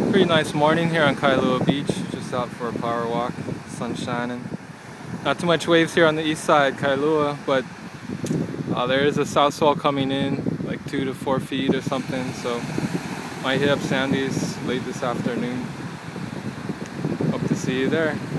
Pretty nice morning here on Kailua Beach, just out for a power walk, sun shining. Not too much waves here on the east side, Kailua, but there is a south swell coming in, like 2 to 4 feet or something, so might hit up Sandy's late this afternoon. Hope to see you there.